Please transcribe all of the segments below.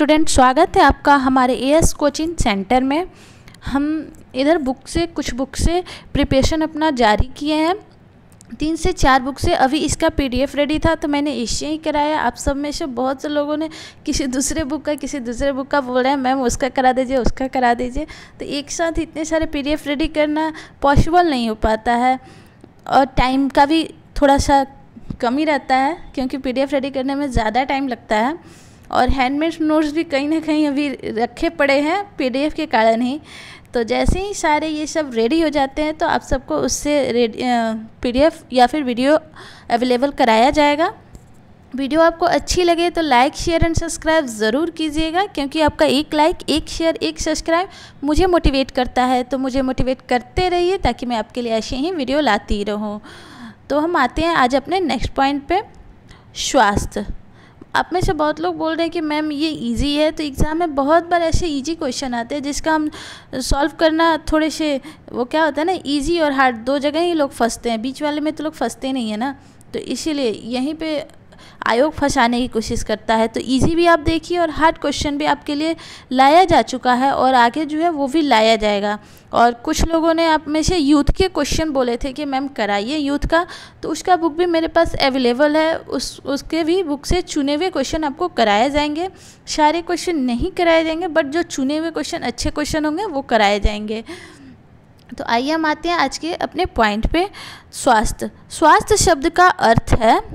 Student, स्वागत है आपका हमारे एएस कोचिंग सेंटर में। हम इधर कुछ बुक से प्रिपरेशन अपना जारी किए हैं। 3 से 4 बुक से अभी इसका पीडीएफ रेडी था तो मैंने इससे ही कराया। आप सब में से बहुत से लोगों ने किसी दूसरे बुक का बोल रहे हैं मैम उसका करा दीजिए, उसका करा दीजिए। तो एक साथ इतने सारे पीडीएफ रेडी करना पॉसिबल नहीं हो पाता है और टाइम का भी थोड़ा सा कमी रहता है क्योंकि पीडीएफ रेडी करने में ज़्यादा टाइम लगता है और हैंडमेड नोट्स भी कहीं ना कहीं अभी रखे पड़े हैं पीडीएफ के कारण ही। तो जैसे ही सारे ये सब रेडी हो जाते हैं तो आप सबको उससे पीडीएफ या फिर वीडियो अवेलेबल कराया जाएगा। वीडियो आपको अच्छी लगे तो लाइक शेयर एंड सब्सक्राइब ज़रूर कीजिएगा क्योंकि आपका एक लाइक, एक शेयर, एक सब्सक्राइब मुझे मोटिवेट करता है। तो मुझे मोटिवेट करते रहिए ताकि मैं आपके लिए ऐसे ही वीडियो लाती रहूँ। तो हम आते हैं आज अपने नेक्स्ट पॉइंट पे, स्वास्थ्य। आप में से बहुत लोग बोल रहे हैं कि मैम ये इजी है, तो एग्ज़ाम में बहुत बार ऐसे इजी क्वेश्चन आते हैं जिसका हम सॉल्व करना थोड़े से वो क्या होता है ना, इजी और हार्ड 2 जगह ही लोग फंसते हैं, बीच वाले में तो लोग फंसते नहीं है ना। तो इसीलिए यहीं पे आयोग फंसाने की कोशिश करता है। तो इजी भी आप देखिए और हार्ड क्वेश्चन भी आपके लिए लाया जा चुका है और आगे जो है वो भी लाया जाएगा। और कुछ लोगों ने आप में से यूथ के क्वेश्चन बोले थे कि मैम कराइए यूथ का, तो उसका बुक भी मेरे पास अवेलेबल है। उसके भी बुक से चुने हुए क्वेश्चन आपको कराए जाएंगे। सारे क्वेश्चन नहीं कराए जाएंगे बट जो चुने हुए क्वेश्चन अच्छे क्वेश्चन होंगे वो कराए जाएंगे। तो आइए हम आते हैं आज के अपने पॉइंट पे, स्वास्थ्य। स्वास्थ्य शब्द का अर्थ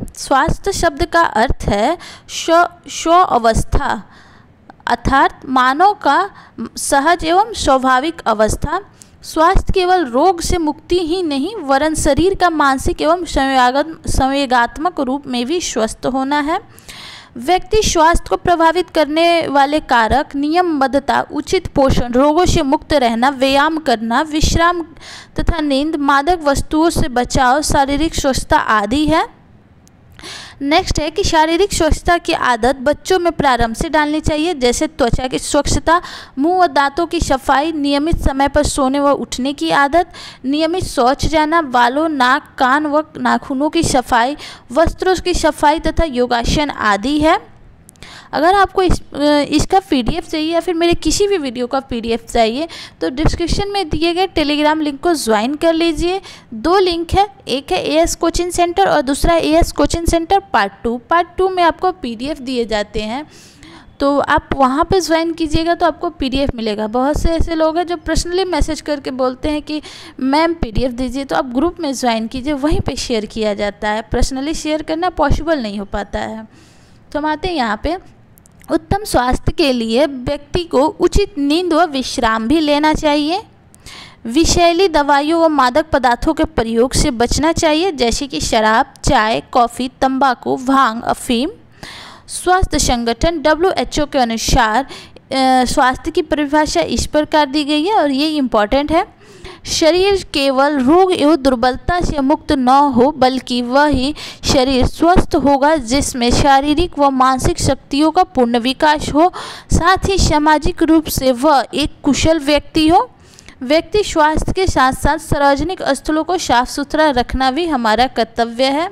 है स्व अवस्था, अर्थात मानव का सहज एवं स्वाभाविक अवस्था। स्वास्थ्य केवल रोग से मुक्ति ही नहीं वरन शरीर का मानसिक एवं संवेगात्मक रूप में भी स्वस्थ होना है। व्यक्ति स्वास्थ्य को प्रभावित करने वाले कारक नियमबद्धता, उचित पोषण, रोगों से मुक्त रहना, व्यायाम करना, विश्राम तथा नींद, मादक वस्तुओं से बचाव, शारीरिक स्वच्छता आदि है। नेक्स्ट है कि शारीरिक स्वच्छता की आदत बच्चों में प्रारंभ से डालनी चाहिए, जैसे त्वचा की स्वच्छता, मुंह और दांतों की सफाई, नियमित समय पर सोने व उठने की आदत, नियमित शौच जाना, बालों, नाक, कान व नाखूनों की सफाई, वस्त्रों की सफाई तथा योगासन आदि है। अगर आपको इसका पीडीएफ चाहिए या फिर मेरे किसी भी वीडियो का पीडीएफ चाहिए तो डिस्क्रिप्शन में दिए गए टेलीग्राम लिंक को ज्वाइन कर लीजिए। 2 लिंक है, एक है एएस कोचिंग सेंटर और दूसरा AS coaching centre part 2। Part 2 में आपको पीडीएफ दिए जाते हैं तो आप वहाँ पे ज्वाइन कीजिएगा तो आपको पीडीएफ मिलेगा। बहुत से ऐसे लोग हैं जो पर्सनली मैसेज करके बोलते हैं कि मैम पीडीएफ दीजिए, तो आप ग्रुप में ज्वाइन कीजिए, वहीं पे शेयर किया जाता है। पर्सनली शेयर करना पॉसिबल नहीं हो पाता है। तो हम आते हैं यहाँ पे, उत्तम स्वास्थ्य के लिए व्यक्ति को उचित नींद व विश्राम भी लेना चाहिए। विषैली दवाइयों व मादक पदार्थों के प्रयोग से बचना चाहिए, जैसे कि शराब, चाय, कॉफ़ी, तंबाकू, भांग, अफीम। स्वास्थ्य संगठन WHO के अनुसार स्वास्थ्य की परिभाषा इस प्रकार दी गई है और ये इम्पॉर्टेंट है। शरीर केवल रोग एवं दुर्बलता से मुक्त न हो बल्कि वही शरीर स्वस्थ होगा जिसमें शारीरिक व मानसिक शक्तियों का पूर्ण विकास हो, साथ ही सामाजिक रूप से वह एक कुशल व्यक्ति हो। व्यक्ति स्वास्थ्य के साथ साथ सार्वजनिक स्थलों को साफ सुथरा रखना भी हमारा कर्तव्य है।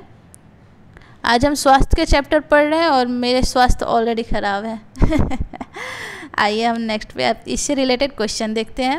आज हम स्वास्थ्य के चैप्टर पढ़ रहे हैं और मेरे स्वास्थ्य ऑलरेडी ख़राब है। आइए हम नेक्स्ट पे इससे रिलेटेड क्वेश्चन देखते हैं।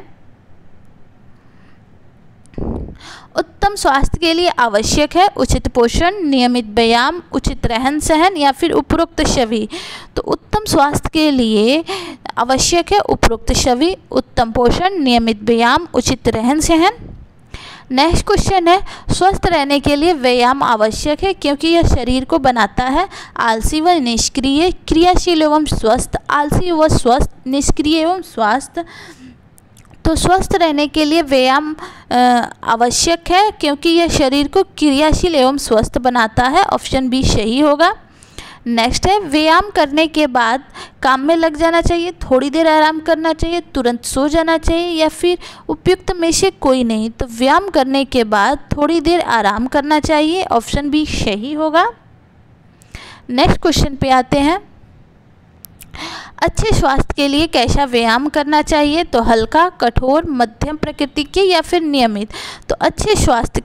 उत्तम स्वास्थ्य के लिए आवश्यक है उचित पोषण, नियमित व्यायाम, उचित रहन सहन या फिर उपरोक्त सभी। तो उत्तम स्वास्थ्य के लिए आवश्यक है उपरोक्त सभी, उत्तम पोषण, नियमित व्यायाम, उचित रहन सहन। नेक्स्ट क्वेश्चन है, स्वस्थ रहने के लिए व्यायाम आवश्यक है क्योंकि यह शरीर को बनाता है आलसी व निष्क्रिय, क्रियाशील एवं स्वस्थ, आलसी व स्वस्थ, निष्क्रिय एवं स्वास्थ्य। तो स्वस्थ रहने के लिए व्यायाम आवश्यक है क्योंकि यह शरीर को क्रियाशील एवं स्वस्थ बनाता है। ऑप्शन बी सही होगा। नेक्स्ट है, व्यायाम करने के बाद काम में लग जाना चाहिए, थोड़ी देर आराम करना चाहिए, तुरंत सो जाना चाहिए या फिर उपयुक्त में से कोई नहीं। तो व्यायाम करने के बाद थोड़ी देर आराम करना चाहिए। ऑप्शन बी सही होगा। नेक्स्ट क्वेश्चन पे आते हैं, अच्छे स्वास्थ्य के लिए कैसा व्यायाम करना चाहिए? तो हल्का, कठोर, मध्यम प्रकृति के या फिर नियमित। तो अच्छे स्वास्थ्य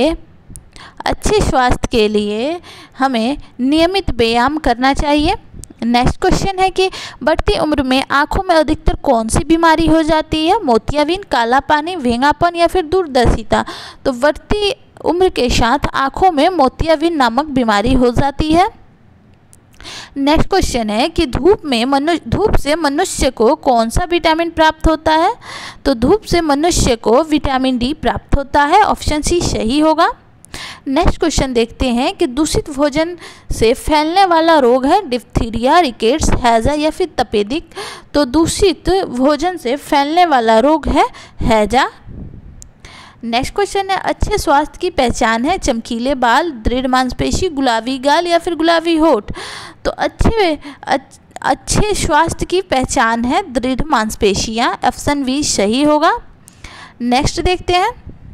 के लिए हमें नियमित व्यायाम करना चाहिए। नेक्स्ट क्वेश्चन है कि बढ़ती उम्र में आंखों में अधिकतर कौन सी बीमारी हो जाती है? मोतियाबिंद, काला पानी, भेंगापन या फिर दूरदर्शिता। तो बढ़ती उम्र के साथ आंखों में मोतियाबिंद नामक बीमारी हो जाती है। नेक्स्ट क्वेश्चन है कि धूप से मनुष्य को कौन सा विटामिन प्राप्त होता है? तो धूप से मनुष्य को विटामिन डी प्राप्त होता है। ऑप्शन सी सही होगा। नेक्स्ट क्वेश्चन देखते हैं कि दूषित भोजन से फैलने वाला रोग है डिप्थीरिया, रिकेट्स, हैजा या फिर तपेदिक। तो दूषित भोजन से फैलने वाला रोग है हैजा। नेक्स्ट क्वेश्चन है अच्छे स्वास्थ्य की पहचान है चमकीले बाल, दृढ़ मांसपेशी, गुलाबी गाल या फिर गुलाबी होठ। तो अच्छे स्वास्थ्य की पहचान है दृढ़ मांसपेशियां। ऑप्शन बी सही होगा। नेक्स्ट देखते हैं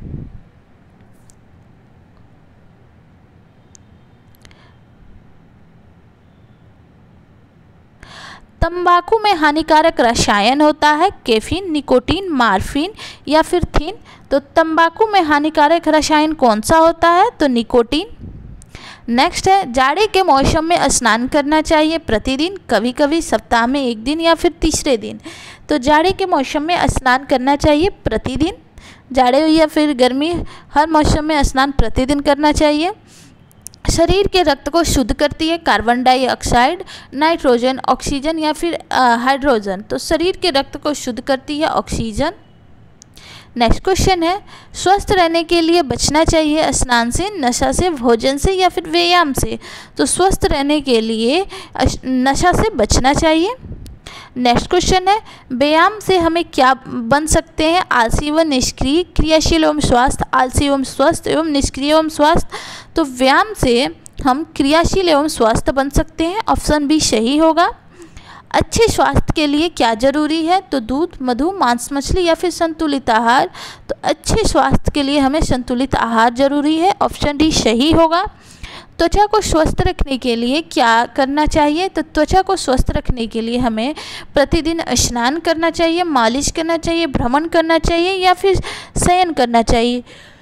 तंबाकू में हानिकारक रसायन होता है कैफीन, निकोटीन, मार्फिन या फिर थीन। तो तंबाकू में हानिकारक रसायन कौन सा होता है? तो निकोटीन। नेक्स्ट है जाड़े के मौसम में स्नान करना चाहिए प्रतिदिन, कभी कभी सप्ताह में एक दिन या फिर तीसरे दिन। तो जाड़े के मौसम में स्नान करना चाहिए प्रतिदिन, जाड़े या फिर गर्मी हर मौसम में स्नान प्रतिदिन करना चाहिए। शरीर के रक्त को शुद्ध करती है कार्बन डाइऑक्साइड, नाइट्रोजन, ऑक्सीजन या फिर हाइड्रोजन। तो शरीर के रक्त को शुद्ध करती है ऑक्सीजन। नेक्स्ट क्वेश्चन है स्वस्थ रहने के लिए बचना चाहिए स्नान से, नशा से, भोजन से या फिर व्यायाम से। तो स्वस्थ रहने के लिए नशा से बचना चाहिए। नेक्स्ट क्वेश्चन है व्यायाम से हमें क्या बन सकते हैं? आलसी व निष्क्रिय, क्रियाशील एवं स्वास्थ्य, आलसी एवं स्वस्थ एवं निष्क्रिय एवं स्वास्थ्य। तो व्यायाम से हम क्रियाशील एवं स्वास्थ्य बन सकते हैं। ऑप्शन बी सही होगा। अच्छे स्वास्थ्य के लिए क्या जरूरी है? तो दूध, मधु, मांस, मछली या फिर संतुलित आहार। तो अच्छे स्वास्थ्य के लिए हमें संतुलित आहार जरूरी है। ऑप्शन डी सही होगा। त्वचा को स्वस्थ रखने के लिए क्या करना चाहिए? तो त्वचा को स्वस्थ रखने के लिए हमें प्रतिदिन स्नान करना चाहिए, मालिश करना चाहिए, भ्रमण करना चाहिए या फिर शयन करना चाहिए।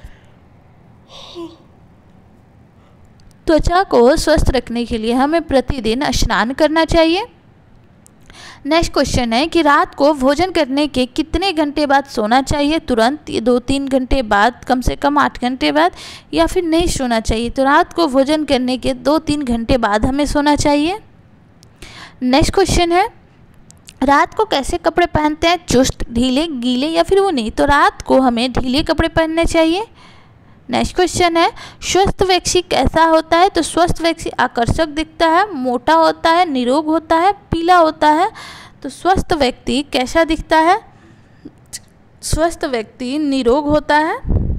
त्वचा को स्वस्थ रखने के लिए हमें प्रतिदिन स्नान करना चाहिए। नेक्स्ट क्वेश्चन है कि रात को भोजन करने के कितने घंटे बाद सोना चाहिए? तुरंत, 2-3 घंटे बाद, कम से कम 8 घंटे बाद या फिर नहीं सोना चाहिए? तो रात को भोजन करने के 2-3 घंटे बाद हमें सोना चाहिए। नेक्स्ट क्वेश्चन है रात को कैसे कपड़े पहनते हैं? चुस्त, ढीले, गीले या फिर ऊनी? तो रात को हमें ढीले कपड़े पहनने चाहिए। नेक्स्ट क्वेश्चन है स्वस्थ व्यक्ति कैसा होता है? तो स्वस्थ व्यक्ति आकर्षक दिखता है, मोटा होता है, निरोग होता है, पीला होता है। तो स्वस्थ व्यक्ति कैसा दिखता है? स्वस्थ व्यक्ति निरोग होता है,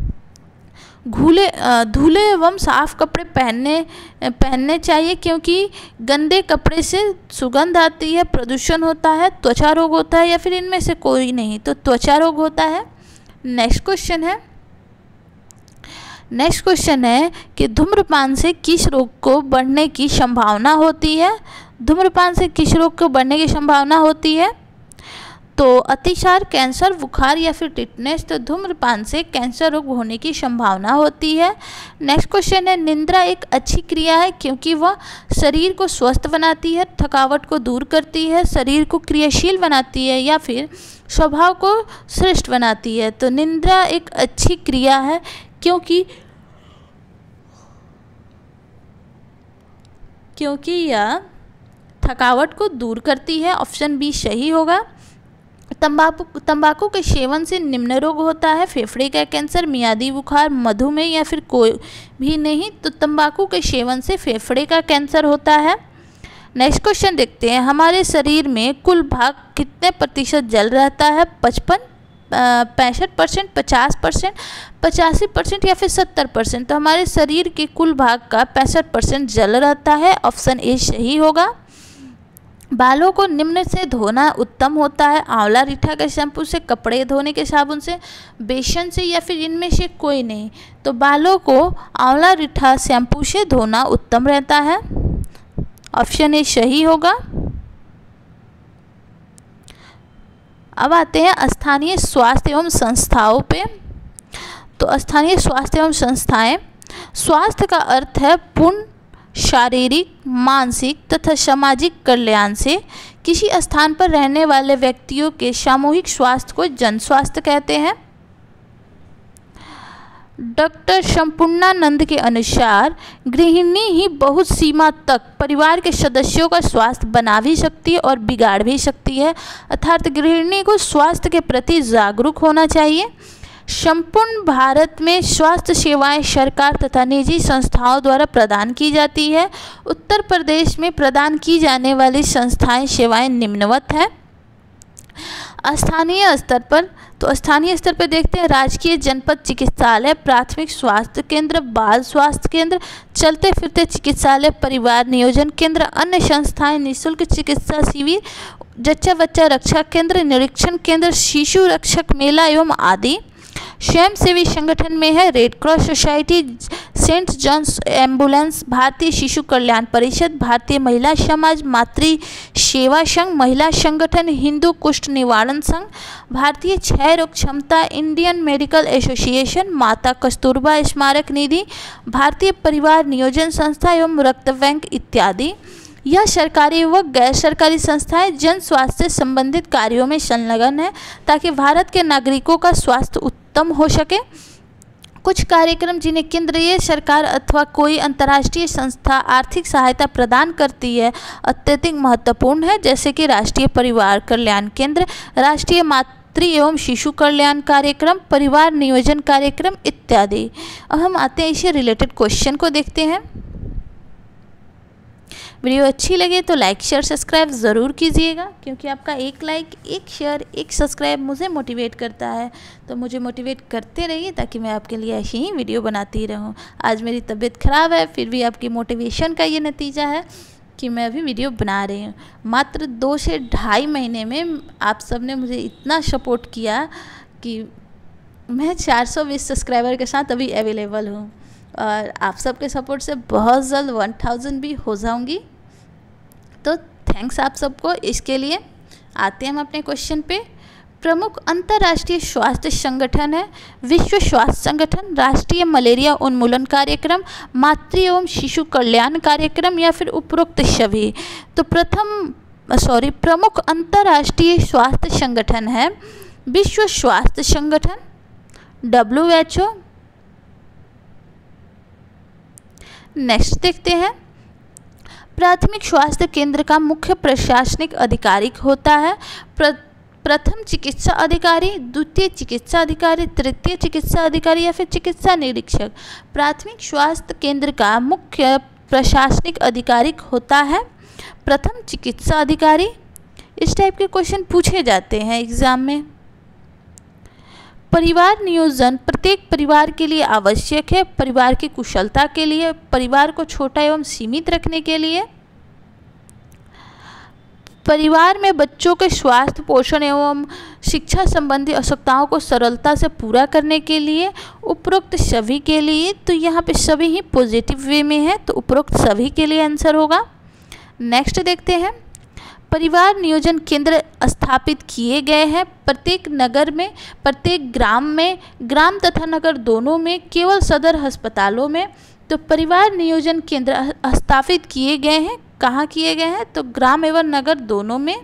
धुले एवं साफ कपड़े पहनने चाहिए क्योंकि गंदे कपड़े से सुगंध आती है, प्रदूषण होता है, त्वचा रोग होता है या फिर इनमें से कोई नहीं। तो त्वचा रोग होता है। नेक्स्ट क्वेश्चन है कि धूम्रपान से किस रोग को बढ़ने की संभावना होती है? धूम्रपान से किस रोग को बढ़ने की संभावना होती है? तो अतिसार, कैंसर, बुखार या फिर टिटनेस। तो धूम्रपान से कैंसर रोग होने की संभावना होती है। नेक्स्ट क्वेश्चन है निद्रा एक अच्छी क्रिया है क्योंकि वह शरीर को स्वस्थ बनाती है, थकावट को दूर करती है, शरीर को क्रियाशील बनाती है या फिर स्वभाव को श्रेष्ठ बनाती है। तो निद्रा एक अच्छी क्रिया है क्योंकि यह थकावट को दूर करती है। ऑप्शन बी सही होगा। तंबाकू के सेवन से निम्न रोग होता है फेफड़े का कैंसर, मियादी बुखार, मधुमेह या फिर कोई भी नहीं। तो तंबाकू के सेवन से फेफड़े का कैंसर होता है। नेक्स्ट क्वेश्चन देखते हैं हमारे शरीर में कुल भाग कितने प्रतिशत जल रहता है? 55, 65%, 50%, 85% या फिर 70%। तो हमारे शरीर के कुल भाग का 65% जल रहता है। ऑप्शन ए सही होगा। बालों को निम्न से धोना उत्तम होता है आंवला रीठा के शैम्पू से, कपड़े धोने के साबुन से, बेसन से या फिर इनमें से कोई नहीं। तो बालों को आंवला रीठा शैम्पू से धोना उत्तम रहता है। ऑप्शन ए सही होगा। अब आते हैं स्थानीय स्वास्थ्य एवं संस्थाओं पे। तो स्थानीय स्वास्थ्य एवं संस्थाएं, स्वास्थ्य का अर्थ है पूर्ण शारीरिक, मानसिक तथा सामाजिक कल्याण से किसी स्थान पर रहने वाले व्यक्तियों के सामूहिक स्वास्थ्य को जन स्वास्थ्य कहते हैं। डॉक्टर संपूर्णानंद के अनुसार गृहिणी ही बहुत सीमा तक परिवार के सदस्यों का स्वास्थ्य बना भी सकती है और बिगाड़ भी सकती है, अर्थात गृहिणी को स्वास्थ्य के प्रति जागरूक होना चाहिए। संपूर्ण भारत में स्वास्थ्य सेवाएं सरकार तथा निजी संस्थाओं द्वारा प्रदान की जाती है। उत्तर प्रदेश में प्रदान की जाने वाली संस्थाएं सेवाएं निम्नवत हैं। स्थानीय स्तर पर देखते हैं राजकीय जनपद चिकित्सालय, प्राथमिक स्वास्थ्य केंद्र, बाल स्वास्थ्य केंद्र, चलते फिरते चिकित्सालय, परिवार नियोजन केंद्र, अन्य संस्थाएं, निःशुल्क चिकित्सा शिविर, जच्चा बच्चा रक्षा केंद्र, निरीक्षण केंद्र, शिशु रक्षक मेला एवं आदि। स्वयंसेवी संगठन में है Red Cross Society, Saint John's Ambulance, भारतीय शिशु कल्याण परिषद, भारतीय महिला समाज, मातृ सेवा संघ, महिला संगठन, हिंदू कुष्ठ निवारण संघ, भारतीय क्षय रोग क्षमता, इंडियन मेडिकल एसोसिएशन, माता कस्तूरबा स्मारक निधि, भारतीय परिवार नियोजन संस्था एवं रक्त बैंक इत्यादि। यह सरकारी व गैर सरकारी संस्थाएं जन स्वास्थ्य से संबंधित कार्यों में संलग्न है ताकि भारत के नागरिकों का स्वास्थ्य उत्तम हो सके। कुछ कार्यक्रम जिन्हें केंद्रीय सरकार अथवा कोई अंतर्राष्ट्रीय संस्था आर्थिक सहायता प्रदान करती है अत्यधिक महत्वपूर्ण है, जैसे कि राष्ट्रीय परिवार कल्याण केंद्र, राष्ट्रीय मातृ एवं शिशु कल्याण कार्यक्रम, परिवार नियोजन कार्यक्रम इत्यादि। अब हम आते हैं इससे रिलेटेड क्वेश्चन को देखते हैं। वीडियो अच्छी लगे तो लाइक शेयर सब्सक्राइब ज़रूर कीजिएगा, क्योंकि आपका एक लाइक, एक शेयर, एक सब्सक्राइब मुझे मोटिवेट करता है। तो मुझे मोटिवेट करते रहिए ताकि मैं आपके लिए ऐसी ही वीडियो बनाती रहूं। आज मेरी तबीयत ख़राब है, फिर भी आपकी मोटिवेशन का ये नतीजा है कि मैं अभी वीडियो बना रही हूँ। मात्र 2 से 2.5 महीने में आप सब ने मुझे इतना सपोर्ट किया कि मैं 420 सब्सक्राइबर के साथ अभी अवेलेबल हूँ, और आप सबके सपोर्ट से बहुत जल्द 1000 भी हो जाऊँगी। तो थैंक्स आप सबको इसके लिए। आते हैं हम अपने क्वेश्चन पे। प्रमुख अंतर्राष्ट्रीय स्वास्थ्य संगठन है विश्व स्वास्थ्य संगठन, राष्ट्रीय मलेरिया उन्मूलन कार्यक्रम, मातृ एवं शिशु कल्याण कार्यक्रम, या फिर उपरोक्त सभी। तो प्रमुख अंतर्राष्ट्रीय स्वास्थ्य संगठन है विश्व स्वास्थ्य संगठन, WHO। नेक्स्ट देखते हैं। प्राथमिक स्वास्थ्य केंद्र का मुख्य प्रशासनिक अधिकारी होता है प्रथम चिकित्सा अधिकारी, द्वितीय चिकित्सा अधिकारी, तृतीय चिकित्सा अधिकारी, या फिर चिकित्सा निरीक्षक। प्राथमिक स्वास्थ्य केंद्र का मुख्य प्रशासनिक अधिकारी होता है प्रथम चिकित्सा अधिकारी। इस टाइप के क्वेश्चन पूछे जाते हैं एग्जाम में। परिवार नियोजन प्रत्येक परिवार के लिए आवश्यक है, परिवार की कुशलता के लिए, परिवार को छोटा एवं सीमित रखने के लिए, परिवार में बच्चों के स्वास्थ्य, पोषण एवं शिक्षा संबंधी आवश्यकताओं को सरलता से पूरा करने के लिए, उपरोक्त सभी के लिए। तो यहाँ पे सभी ही पॉजिटिव वे में है, तो उपरोक्त सभी के लिए आंसर होगा। नेक्स्ट देखते हैं। परिवार नियोजन केंद्र स्थापित किए गए हैं प्रत्येक नगर में, प्रत्येक ग्राम में, ग्राम तथा नगर दोनों में, केवल सदर अस्पतालों में। तो परिवार नियोजन केंद्र स्थापित किए गए हैं, कहाँ किए गए हैं? तो ग्राम एवं नगर दोनों में।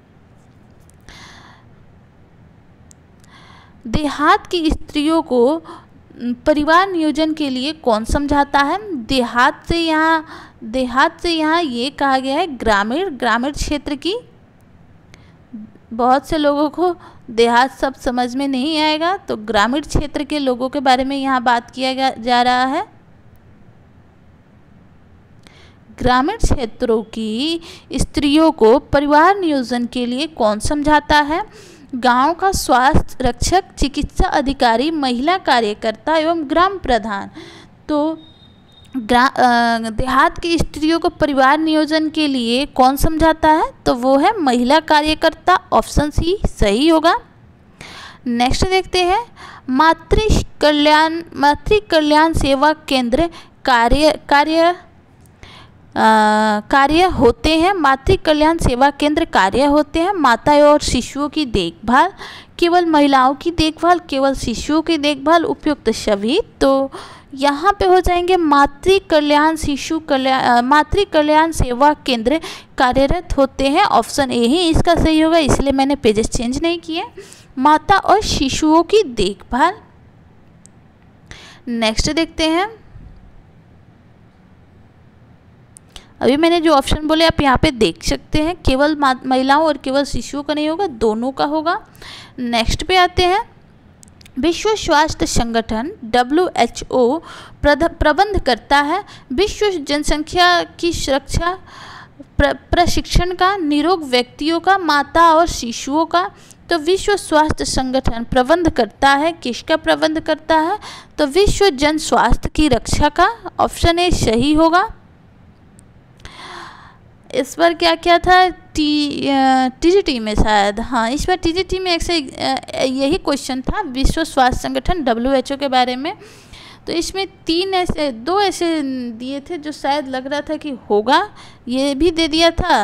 देहात की स्त्रियों को परिवार नियोजन के लिए कौन समझाता है? देहात से यहाँ ये कहा गया है ग्रामीण क्षेत्र की। बहुत से लोगों को देहात सब समझ में नहीं आएगा, तो ग्रामीण क्षेत्र के लोगों के बारे में यहाँ बात किया जा रहा है। ग्रामीण क्षेत्रों की स्त्रियों को परिवार नियोजन के लिए कौन समझाता है? गांव का स्वास्थ्य रक्षक, चिकित्सा अधिकारी, महिला कार्यकर्ता एवं ग्राम प्रधान। तो देहात की स्त्रियों को परिवार नियोजन के लिए कौन समझाता है? तो वो है महिला कार्यकर्ता। ऑप्शन सी सही होगा। नेक्स्ट देखते हैं। मातृ कल्याण सेवा केंद्र कार्य होते हैं। मातृ कल्याण सेवा केंद्र कार्य होते हैं माता और शिशुओं की देखभाल, केवल महिलाओं की देखभाल, केवल शिशुओं की देखभाल, उपयुक्त सभी। तो यहाँ पे हो जाएंगे मातृ कल्याण शिशु कल्याण मातृ कल्याण सेवा केंद्र कार्यरत होते हैं। ऑप्शन ए ही इसका सही होगा, इसलिए मैंने पेजेस चेंज नहीं किए। माता और शिशुओं की देखभाल। नेक्स्ट देखते हैं, अभी मैंने जो ऑप्शन बोले आप यहाँ पे देख सकते हैं, केवल महिलाओं और केवल शिशुओं का नहीं होगा, दोनों का होगा। नेक्स्ट पे आते हैं, विश्व स्वास्थ्य संगठन WHO प्रबंध करता है विश्व जनसंख्या की सुरक्षा प्रशिक्षण का, निरोग व्यक्तियों का, माता और शिशुओं का। तो विश्व स्वास्थ्य संगठन प्रबंध करता है, किसका प्रबंध करता है? तो विश्व जन स्वास्थ्य की रक्षा का। ऑप्शन ए सही होगा। इस बार क्या क्या था, TGT में शायद, हाँ इस बार TGT में यही क्वेश्चन था, विश्व स्वास्थ्य संगठन WHO के बारे में। तो इसमें दो ऐसे दिए थे जो शायद लग रहा था कि होगा, ये भी दे दिया था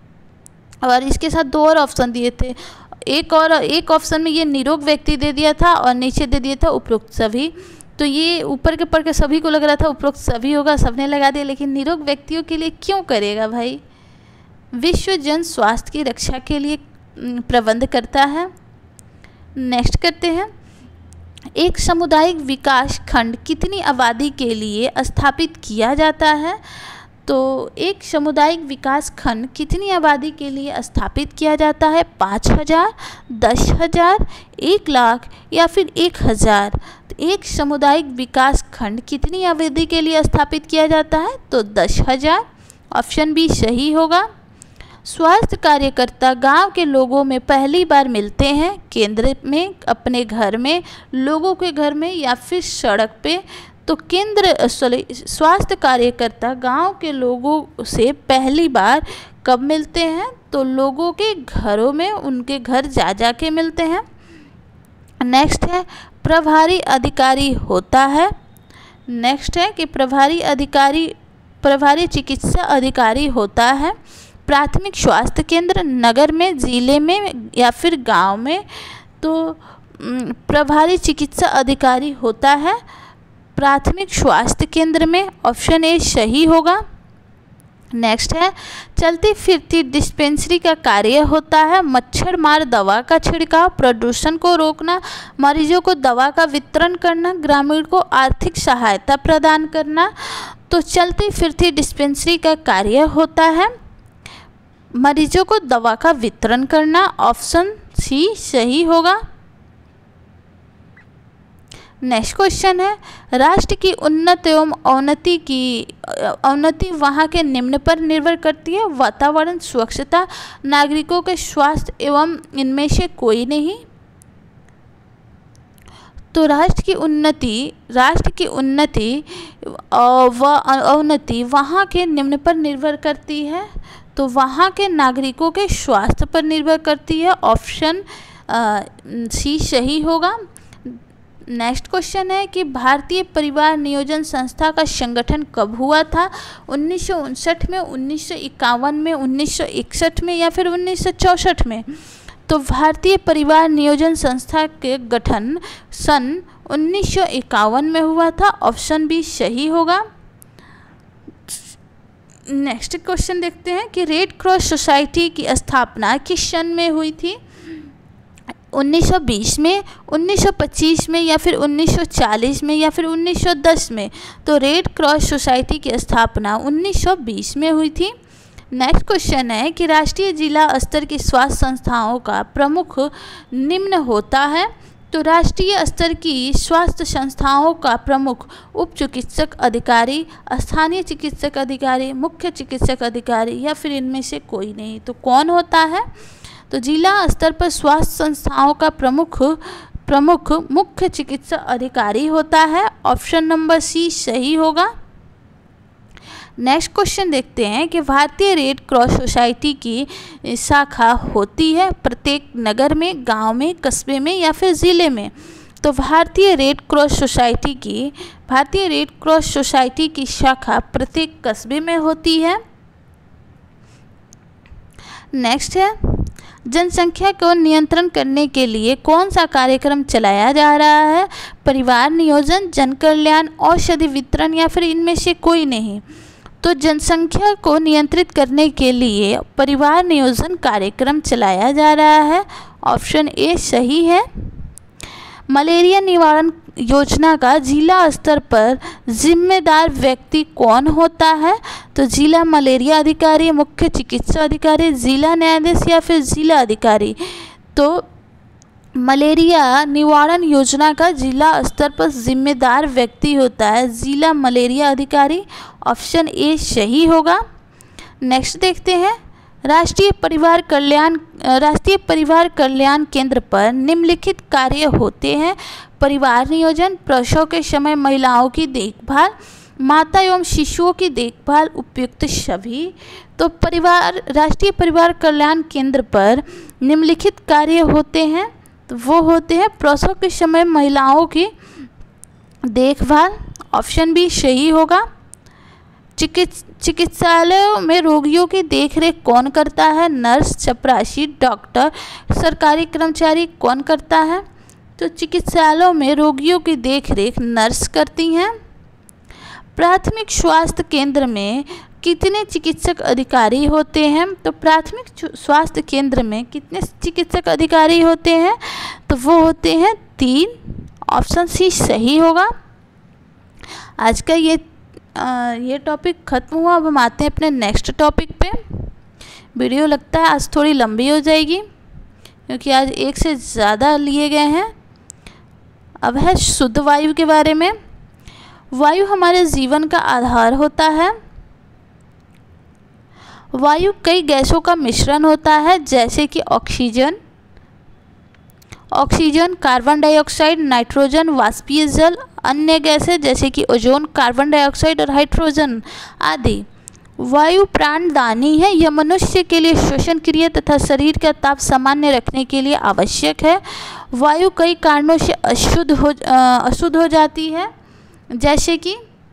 और इसके साथ दो और ऑप्शन दिए थे। एक ऑप्शन में ये निरोग व्यक्ति दे दिया था और नीचे दे दिया था उपरोक्त सभी। तो ये ऊपर के पढ़ के सभी को लग रहा था उपरोक्त सभी होगा, सबने लगा दिया, लेकिन निरोग व्यक्तियों के लिए क्यों करेगा भाई? विश्व जन स्वास्थ्य की रक्षा के लिए प्रबंध करता है। नेक्स्ट करते हैं, एक सामुदायिक विकास खंड कितनी आबादी के लिए स्थापित किया जाता है? तो एक सामुदायिक विकास खंड कितनी आबादी के लिए स्थापित किया जाता है? 5000, 10,000, 1 लाख या फिर 1000? तो एक सामुदायिक विकास खंड कितनी आबादी के लिए स्थापित किया जाता है? तो 10,000। ऑप्शन बी सही होगा। स्वास्थ्य कार्यकर्ता गांव के लोगों में पहली बार मिलते हैं, केंद्र में, अपने घर में, लोगों के घर में या फिर सड़क पे? तो स्वास्थ्य कार्यकर्ता गांव के लोगों से पहली बार कब मिलते हैं? तो लोगों के घरों में, उनके घर जा के मिलते हैं। नेक्स्ट है, प्रभारी अधिकारी होता है। नेक्स्ट है कि प्रभारी चिकित्सा अधिकारी होता है प्राथमिक स्वास्थ्य केंद्र, नगर में, जिले में या फिर गांव में? तो प्रभारी चिकित्सा अधिकारी होता है प्राथमिक स्वास्थ्य केंद्र में। ऑप्शन ए सही होगा। नेक्स्ट है, चलती फिरती डिस्पेंसरी का कार्य होता है मच्छर मार दवा का छिड़काव, प्रदूषण को रोकना, मरीजों को दवा का वितरण करना, ग्रामीण को आर्थिक सहायता प्रदान करना। तो चलती फिरती डिस्पेंसरी का कार्य होता है मरीजों को दवा का वितरण करना। ऑप्शन सी सही होगा। नेक्स्ट क्वेश्चन है, राष्ट्र की उन्नति एवं अवनति वहाँ के निम्न पर निर्भर करती है? वातावरण, स्वच्छता, नागरिकों के स्वास्थ्य एवं इनमें से कोई नहीं? तो राष्ट्र की उन्नति व अवनति वहाँ के निम्न पर निर्भर करती है, तो वहाँ के नागरिकों के स्वास्थ्य पर निर्भर करती है। ऑप्शन सी सही होगा। नेक्स्ट क्वेश्चन है कि भारतीय परिवार नियोजन संस्था का संगठन कब हुआ था? 1959 में, 1951 में, 1961 में या फिर 1964 में? तो भारतीय परिवार नियोजन संस्था के गठन सन 1951 में हुआ था। ऑप्शन बी सही होगा। नेक्स्ट क्वेश्चन देखते हैं कि रेड क्रॉस सोसाइटी की स्थापना किस सन में हुई थी? 1920 में, 1925 में या फिर 1940 में या फिर 1910 में? तो रेड क्रॉस सोसाइटी की स्थापना 1920 में हुई थी। नेक्स्ट क्वेश्चन है कि राष्ट्रीय जिला स्तर की स्वास्थ्य संस्थाओं का प्रमुख निम्न होता है? तो राष्ट्रीय स्तर की स्वास्थ्य संस्थाओं का प्रमुख उप चिकित्सक अधिकारी, स्थानीय चिकित्सक अधिकारी, मुख्य चिकित्सक अधिकारी या फिर इनमें से कोई नहीं? तो कौन होता है? तो जिला स्तर पर स्वास्थ्य संस्थाओं का प्रमुख मुख्य चिकित्सा अधिकारी होता है। ऑप्शन नंबर सी सही होगा। नेक्स्ट क्वेश्चन देखते हैं कि भारतीय रेड क्रॉस सोसाइटी की शाखा होती है प्रत्येक नगर में, गांव में, कस्बे में या फिर ज़िले में? तो भारतीय रेड क्रॉस सोसाइटी की शाखा प्रत्येक कस्बे में होती है। नेक्स्ट है, जनसंख्या को नियंत्रण करने के लिए कौन सा कार्यक्रम चलाया जा रहा है? परिवार नियोजन, जन कल्याण, औषधि वितरण या फिर इनमें से कोई नहीं? तो जनसंख्या को नियंत्रित करने के लिए परिवार नियोजन कार्यक्रम चलाया जा रहा है। ऑप्शन ए सही है। मलेरिया निवारण योजना का जिला स्तर पर जिम्मेदार व्यक्ति कौन होता है? तो जिला मलेरिया अधिकारी, मुख्य चिकित्सा अधिकारी, जिला न्यायाधीश या फिर जिला अधिकारी? तो मलेरिया निवारण योजना का जिला स्तर पर जिम्मेदार व्यक्ति होता है जिला मलेरिया अधिकारी। ऑप्शन ए सही होगा। नेक्स्ट देखते हैं, राष्ट्रीय परिवार कल्याण केंद्र पर निम्नलिखित कार्य होते हैं? परिवार नियोजन, प्रसव के समय महिलाओं की देखभाल, माता एवं शिशुओं की देखभाल, उपयुक्त सभी। तो राष्ट्रीय परिवार कल्याण केंद्र पर निम्नलिखित कार्य होते हैं, तो वो होते हैं प्रसव के समय महिलाओं की देखभाल। ऑप्शन बी सही होगा। चिकित्सालयों में रोगियों की देखरेख कौन करता है? नर्स, चपरासी, डॉक्टर, सरकारी कर्मचारी कौन करता है? तो चिकित्सालयों में रोगियों की देखरेख नर्स करती हैं। प्राथमिक स्वास्थ्य केंद्र में कितने चिकित्सक अधिकारी होते हैं? तो प्राथमिक स्वास्थ्य केंद्र में कितने चिकित्सक अधिकारी होते हैं? तो वो होते हैं 3। ऑप्शन सी सही होगा। आज का ये टॉपिक ख़त्म हुआ। अब हम आते हैं अपने नेक्स्ट टॉपिक पे। वीडियो लगता है आज थोड़ी लंबी हो जाएगी क्योंकि आज एक से ज़्यादा लिए गए हैं। अब है शुद्ध वायु के बारे में। वायु हमारे जीवन का आधार होता है। वायु कई गैसों का मिश्रण होता है जैसे कि ऑक्सीजन, कार्बन डाइऑक्साइड, नाइट्रोजन, वाष्पीय जल, अन्य गैसें जैसे कि ओजोन, कार्बन डाइऑक्साइड और हाइड्रोजन आदि। वायु प्राणदायी है। यह मनुष्य के लिए श्वसन क्रिया तथा शरीर का ताप सामान्य रखने के लिए आवश्यक है। वायु कई कारणों से अशुद्ध हो जाती है, जैसे कि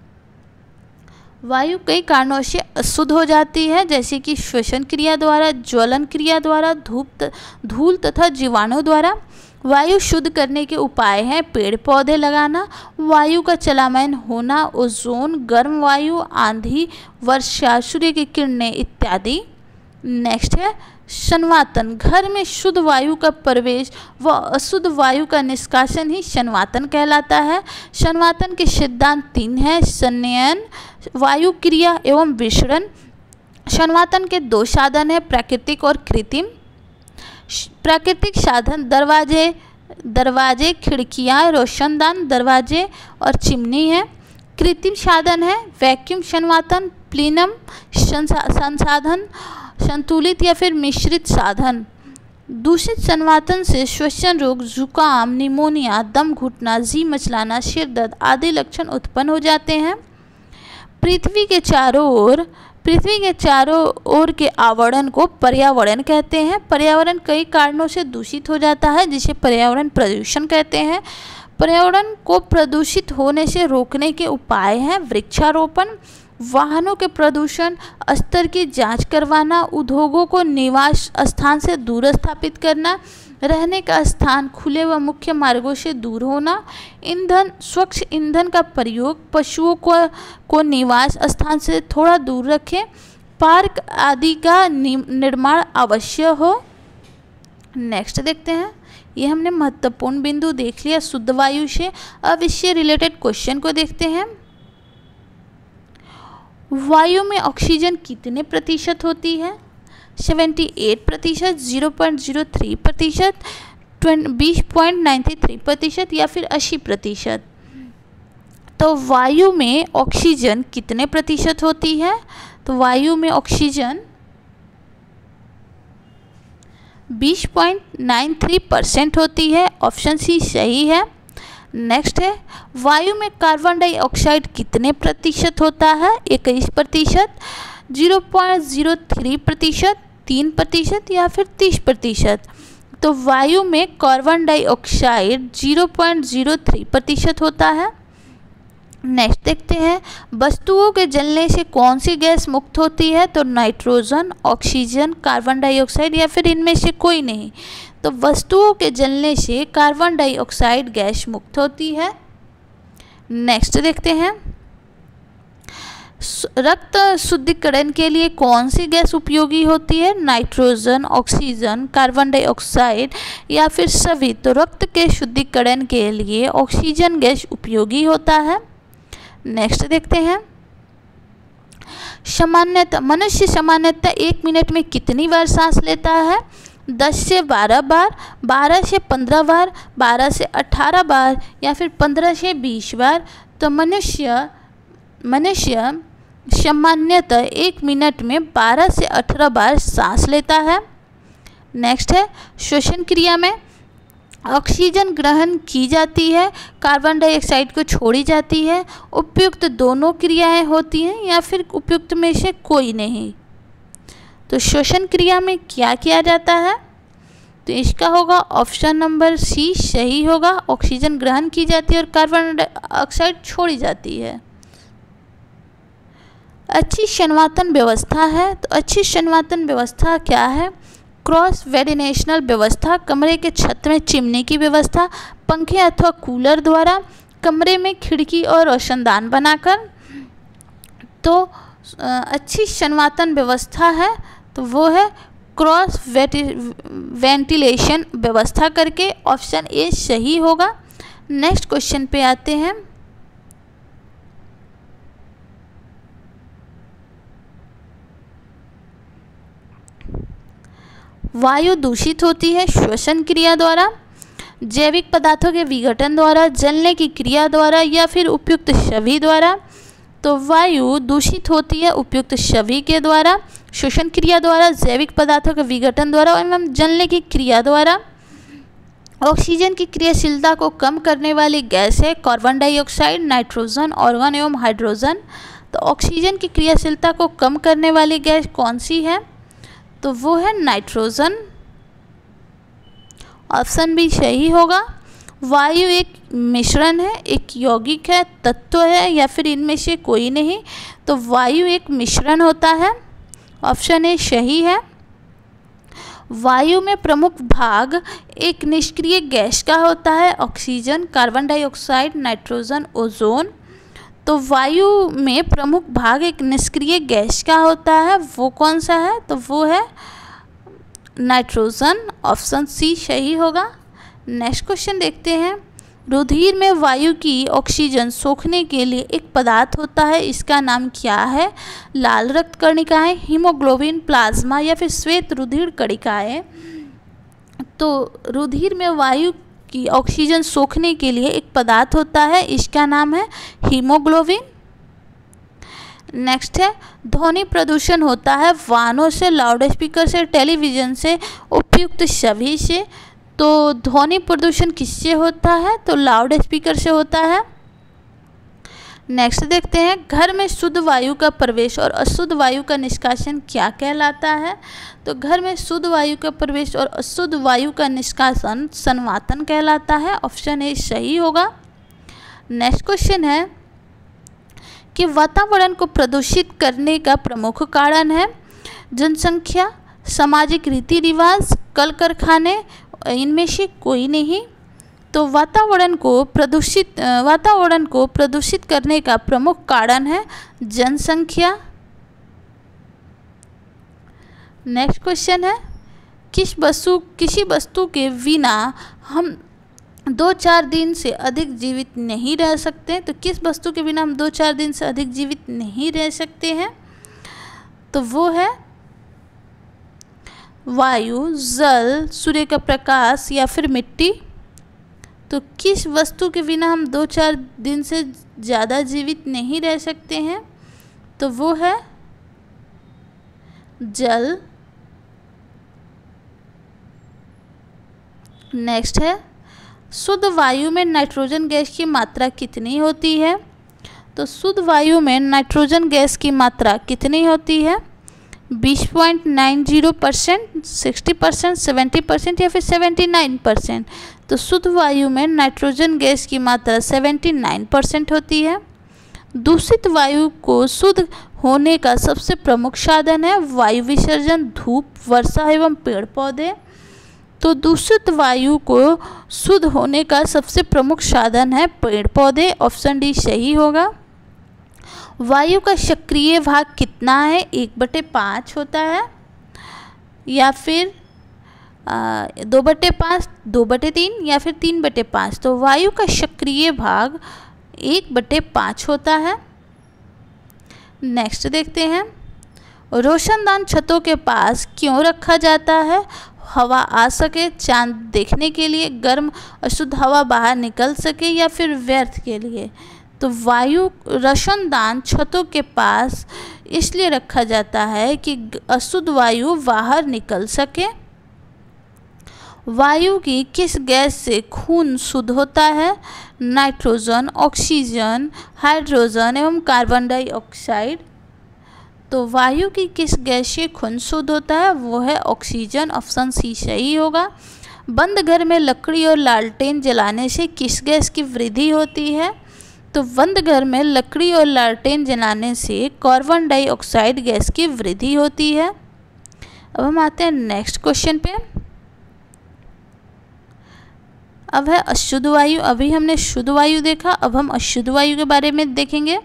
वायु कई कारणों से अशुद्ध हो जाती है जैसे कि श्वसन क्रिया द्वारा, ज्वलन क्रिया द्वारा, धूल तथा जीवाणु द्वारा। वायु शुद्ध करने के उपाय हैं पेड़ पौधे लगाना, वायु का चलायमान होना, ओजोन, गर्म वायु, आंधी, वर्षा, सूर्य की किरणें इत्यादि। नेक्स्ट है संवातन। घर में शुद्ध वायु का प्रवेश व अशुद्ध वायु का निष्कासन ही संवातन कहलाता है। संवातन के सिद्धांत 3 हैं: संनयन, वायु क्रिया एवं विसरण। संवातन के 2 साधन हैं, प्राकृतिक और कृत्रिम। प्राकृतिक साधन दरवाजे, खिड़कियां, रोशनदान, दरवाजे और चिमनी है। कृत्रिम साधन है वैक्यूम संवातन, प्लीनम संसाधन, संतुलित या फिर मिश्रित साधन। दूषित संवातन से श्वसन रोग, जुकाम, निमोनिया, दम घुटना, जी मचलाना, सिर दर्द आदि लक्षण उत्पन्न हो जाते हैं। पृथ्वी के चारों ओर के आवरण को पर्यावरण कहते हैं। पर्यावरण कई कारणों से दूषित हो जाता है जिसे पर्यावरण प्रदूषण कहते हैं। पर्यावरण को प्रदूषित होने से रोकने के उपाय हैं वृक्षारोपण, वाहनों के प्रदूषण स्तर की जांच करवाना, उद्योगों को निवास स्थान से दूर स्थापित करना, रहने का स्थान खुले व मुख्य मार्गों से दूर होना, स्वच्छ ईंधन का प्रयोग, पशुओं को निवास स्थान से थोड़ा दूर रखें, पार्क आदि का निर्माण अवश्य हो। नेक्स्ट देखते हैं, ये हमने महत्वपूर्ण बिंदु देख लिया शुद्ध वायु से। अब इससे रिलेटेड क्वेश्चन को देखते हैं। वायु में ऑक्सीजन कितने प्रतिशत होती है? 78%, 0.03%, 20.93% या फिर 80%। तो वायु में ऑक्सीजन कितने प्रतिशत होती है? तो वायु में ऑक्सीजन 20.93% होती है। ऑप्शन सी सही है। नेक्स्ट है, वायु में कार्बन डाइऑक्साइड कितने प्रतिशत होता है? 21%, 0.03%, 3% या फिर 30%। तो वायु में कार्बन डाइऑक्साइड 0.03% होता है। नेक्स्ट देखते हैं, वस्तुओं के जलने से कौन सी गैस मुक्त होती है? तो नाइट्रोजन, ऑक्सीजन, कार्बन डाइऑक्साइड या फिर इनमें से कोई नहीं। तो वस्तुओं के जलने से कार्बन डाइऑक्साइड गैस मुक्त होती है। नेक्स्ट देखते हैं, रक्त शुद्धिकरण के लिए कौन सी गैस उपयोगी होती है? नाइट्रोजन, ऑक्सीजन, कार्बन डाइऑक्साइड या फिर सभी। तो रक्त के शुद्धिकरण के लिए ऑक्सीजन गैस उपयोगी होता है। नेक्स्ट देखते हैं, मनुष्य सामान्यतः 1 मिनट में कितनी बार सांस लेता है? 10 से 12 बार, 12 से 15 बार, 12 से 18 बार या फिर 15 से 20 बार। तो मनुष्य सामान्यतः 1 मिनट में 12 से 18 बार सांस लेता है। नेक्स्ट है, श्वसन क्रिया में ऑक्सीजन ग्रहण की जाती है, कार्बन डाइऑक्साइड को छोड़ी जाती है। उपयुक्त दोनों क्रियाएं होती हैं या फिर उपयुक्त में से कोई नहीं। तो श्वसन क्रिया में क्या किया जाता है? तो इसका होगा ऑप्शन नंबर सी सही होगा। ऑक्सीजन ग्रहण की जाती है और कार्बन डाइऑक्साइड छोड़ी जाती है। अच्छी संवातन व्यवस्था है, तो अच्छी संवातन व्यवस्था क्या है? क्रॉस वेंटिलेशनल व्यवस्था, कमरे के छत में चिमनी की व्यवस्था, पंखे अथवा कूलर द्वारा, कमरे में खिड़की और रोशनदान बनाकर। तो अच्छी संवातन व्यवस्था है तो वो है क्रॉस वेंटिलेशन व्यवस्था करके, ऑप्शन ए सही होगा। नेक्स्ट क्वेश्चन पे आते हैं, वायु दूषित होती है श्वसन क्रिया द्वारा, जैविक पदार्थों के विघटन द्वारा, जलने की क्रिया द्वारा या फिर उपयुक्त सभी द्वारा। तो वायु दूषित होती है उपयुक्त सभी के द्वारा, श्वसन क्रिया द्वारा, जैविक पदार्थों के विघटन द्वारा एवं जलने की क्रिया द्वारा। ऑक्सीजन की क्रियाशीलता को कम करने वाली गैस है कार्बन डाइऑक्साइड, नाइट्रोजन, आर्गन एवं हाइड्रोजन। तो ऑक्सीजन की क्रियाशीलता को कम करने वाली गैस कौन सी है? तो वो है नाइट्रोजन। ऑप्शन भी सही होगा। वायु एक मिश्रण है, एक यौगिक है, तत्व है या फिर इनमें से कोई नहीं। तो वायु एक मिश्रण होता है, ऑप्शन ए सही है। वायु में प्रमुख भाग एक निष्क्रिय गैस का होता है, oxygen, carbon dioxide, nitrogen, ozone. तो वायु में प्रमुख भाग एक निष्क्रिय गैस का होता है, वो कौन सा है? तो वो है नाइट्रोजन। ऑप्शन सी सही होगा। नेक्स्ट क्वेश्चन देखते हैं, रुधिर में वायु की ऑक्सीजन सोखने के लिए एक पदार्थ होता है, इसका नाम क्या है? लाल रक्त कणिकाएं, हीमोग्लोबिन, प्लाज्मा या फिर श्वेत रुधिर कणिकाएं। तो रुधिर में वायु की ऑक्सीजन सोखने के लिए एक पदार्थ होता है, इसका नाम है हीमोग्लोबिन। नेक्स्ट है, ध्वनि प्रदूषण होता है वाहनों से, लाउडस्पीकर से, टेलीविज़न से, उपयुक्त सभी से। तो ध्वनि प्रदूषण किससे होता है? तो लाउडस्पीकर से होता है। नेक्स्ट देखते हैं, घर में शुद्ध वायु का प्रवेश और अशुद्ध वायु का निष्कासन क्या कहलाता है? तो घर में शुद्ध वायु का प्रवेश और अशुद्ध वायु का निष्कासन संवातन कहलाता है, ऑप्शन ए सही होगा। नेक्स्ट क्वेश्चन है कि वातावरण को प्रदूषित करने का प्रमुख कारण है जनसंख्या, सामाजिक रीति रिवाज, कल कारखाने, इनमें से कोई नहीं। तो वातावरण को प्रदूषित करने का प्रमुख कारण है जनसंख्या। नेक्स्ट क्वेश्चन है, किसी वस्तु के बिना हम 2-4 दिन से अधिक जीवित नहीं रह सकते। तो किस वस्तु के बिना हम 2-4 दिन से अधिक जीवित नहीं रह सकते हैं? तो वो है वायु, जल, सूर्य का प्रकाश या फिर मिट्टी। तो किस वस्तु के बिना हम 2-4 दिन से ज़्यादा जीवित नहीं रह सकते हैं? तो वो है जल। नेक्स्ट है, शुद्ध वायु में नाइट्रोजन गैस की मात्रा कितनी होती है? तो शुद्ध वायु में नाइट्रोजन गैस की मात्रा कितनी होती है? 20.90%, 60%, 70% या फिर 79%। तो शुद्ध वायु में नाइट्रोजन गैस की मात्रा 79% होती है। दूषित वायु को शुद्ध होने का सबसे प्रमुख साधन है वायु विसर्जन, धूप, वर्षा एवं पेड़ पौधे। तो दूषित वायु को शुद्ध होने का सबसे प्रमुख साधन है पेड़ पौधे। ऑप्शन डी सही होगा। वायु का सक्रिय भाग कितना है? 1/5 होता है या फिर 2/5, 2/3 या फिर 3/5। तो वायु का सक्रिय भाग 1/5 होता है। नेक्स्ट देखते हैं, रोशनदान छतों के पास क्यों रखा जाता है? हवा आ सके, चांद देखने के लिए, गर्म अशुद्ध हवा बाहर निकल सके या फिर व्यर्थ के लिए। तो वायु रोशनदान छतों के पास इसलिए रखा जाता है कि अशुद्ध वायु बाहर निकल सके। वायु की किस गैस से खून शुद्ध होता है? नाइट्रोजन, ऑक्सीजन, हाइड्रोजन एवं कार्बन डाइऑक्साइड। तो वायु की किस गैस से खून शुद्ध होता है? वो है ऑक्सीजन। ऑप्शन सी सही होगा। बंद घर में लकड़ी और लालटेन जलाने से किस गैस की वृद्धि होती है? तो बंद घर में लकड़ी और लालटेन जलाने से कार्बन डाइऑक्साइड गैस की वृद्धि होती है। अब हम आते हैं नेक्स्ट क्वेश्चन पे। अब है अशुद्ध वायु। अभी हमने शुद्ध वायु देखा, अब हम अशुद्ध वायु के बारे में देखेंगे।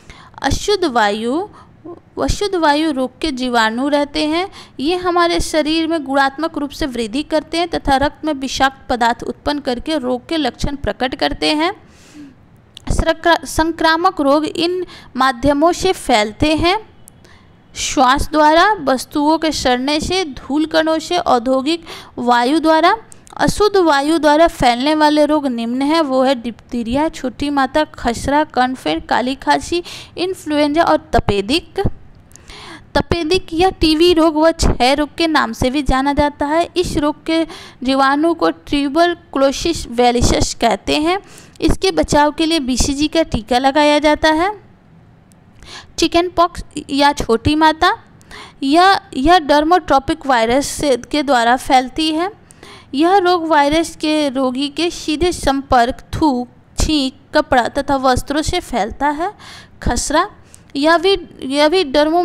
अशुद्ध वायु रोग के जीवाणु रहते हैं। ये हमारे शरीर में गुणात्मक रूप से वृद्धि करते हैं तथा रक्त में विषाक्त पदार्थ उत्पन्न करके रोग के लक्षण प्रकट करते हैं। संक्रामक रोग इन माध्यमों से फैलते हैं: श्वास द्वारा, वस्तुओं के सड़ने से, धूल कणों से, औद्योगिक वायु द्वारा। अशुद्ध वायु द्वारा फैलने वाले रोग निम्न है, वो है डिप्थीरिया, छोटी माता, खसरा, कॉर्नफेड, काली खांसी, इन्फ्लुएंजा और तपेदिक। तपेदिक या टीबी रोग व क्षय रोग के नाम से भी जाना जाता है। इस रोग के जीवाणु को ट्यूबरक्लोसिस वेलिसस कहते हैं। इसके बचाव के लिए बीसीजी का टीका लगाया जाता है। चिकन पॉक्स या छोटी माता यह डर्मोट्रॉपिक वायरस के द्वारा फैलती है। यह रोग वायरस के रोगी के सीधे संपर्क, थूक, छींक, कपड़ा तथा वस्त्रों से फैलता है। खसरा यह भी